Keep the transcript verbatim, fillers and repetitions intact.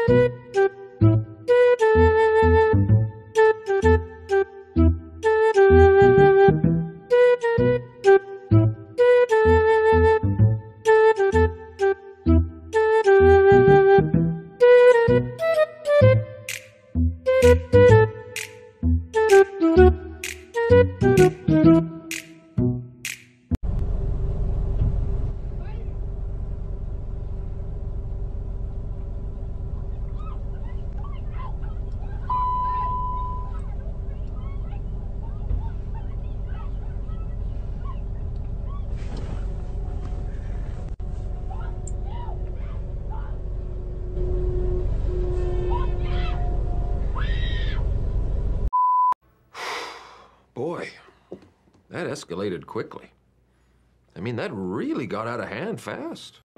Boy, that escalated quickly. I mean, that really got out of hand fast.